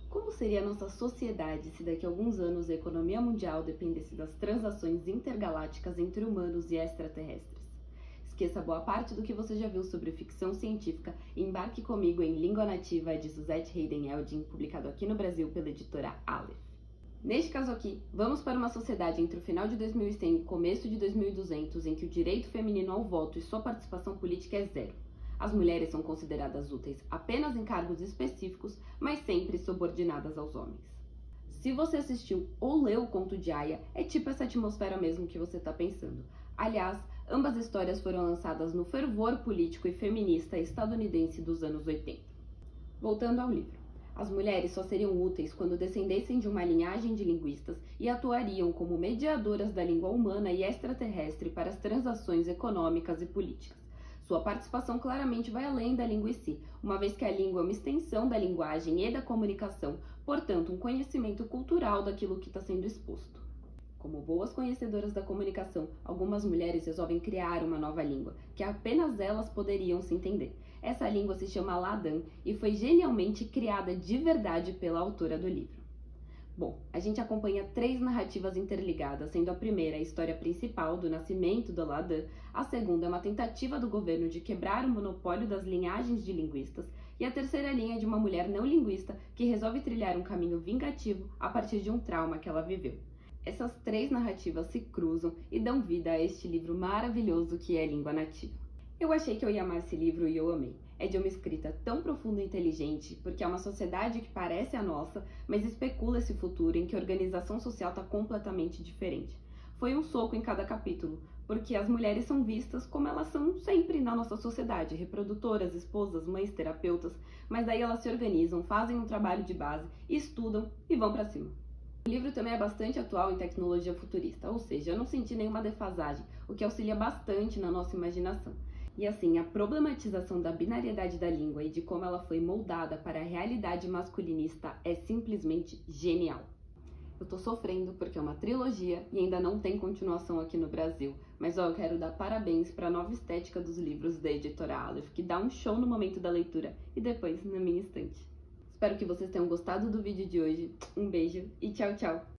Como seria a nossa sociedade se daqui a alguns anos a economia mundial dependesse das transações intergalácticas entre humanos e extraterrestres? Esqueça boa parte do que você já viu sobre ficção científica e embarque comigo em Língua Nativa de Suzette Haden Eldin, publicado aqui no Brasil pela editora Aleph. Neste caso aqui, vamos para uma sociedade entre o final de 2100 e começo de 2200 em que o direito feminino ao voto e sua participação política é zero. As mulheres são consideradas úteis apenas em cargos específicos, mas sempre subordinadas aos homens. Se você assistiu ou leu o conto de Aya, é tipo essa atmosfera mesmo que você está pensando. Aliás, ambas histórias foram lançadas no fervor político e feminista estadunidense dos anos 80. Voltando ao livro. As mulheres só seriam úteis quando descendessem de uma linhagem de linguistas e atuariam como mediadoras da língua humana e extraterrestre para as transações econômicas e políticas. Sua participação claramente vai além da língua em si, uma vez que a língua é uma extensão da linguagem e da comunicação, portanto, um conhecimento cultural daquilo que está sendo exposto. Como boas conhecedoras da comunicação, algumas mulheres resolvem criar uma nova língua, que apenas elas poderiam se entender. Essa língua se chama Ladan e foi genialmente criada de verdade pela autora do livro. Bom, a gente acompanha 3 narrativas interligadas, sendo a primeira a história principal do nascimento do Ladan, a segunda é uma tentativa do governo de quebrar o monopólio das linhagens de linguistas, e a terceira linha é de uma mulher não linguista que resolve trilhar um caminho vingativo a partir de um trauma que ela viveu. Essas 3 narrativas se cruzam e dão vida a este livro maravilhoso que é Língua Nativa. Eu achei que eu ia amar esse livro e eu amei. É de uma escrita tão profunda e inteligente, porque é uma sociedade que parece a nossa, mas especula esse futuro em que a organização social está completamente diferente. Foi um soco em cada capítulo, porque as mulheres são vistas como elas são sempre na nossa sociedade, reprodutoras, esposas, mães, terapeutas, mas daí elas se organizam, fazem um trabalho de base, estudam e vão para cima. O livro também é bastante atual em tecnologia futurista, ou seja, eu não senti nenhuma defasagem, o que auxilia bastante na nossa imaginação. E assim, a problematização da binariedade da língua e de como ela foi moldada para a realidade masculinista é simplesmente genial. Eu tô sofrendo porque é uma trilogia e ainda não tem continuação aqui no Brasil, mas eu quero dar parabéns para a nova estética dos livros da editora Aleph, que dá um show no momento da leitura e depois na minha estante. Espero que vocês tenham gostado do vídeo de hoje, um beijo e tchau, tchau!